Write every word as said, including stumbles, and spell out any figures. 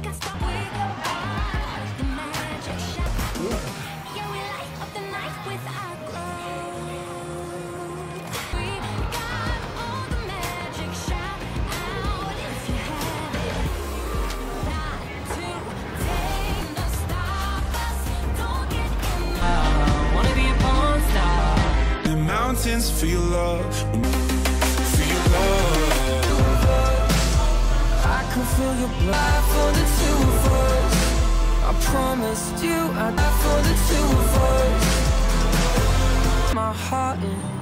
Mountains feel love, feel love. I can feel your blood for the two of us. I promised you I'd die for the two of us. My heart is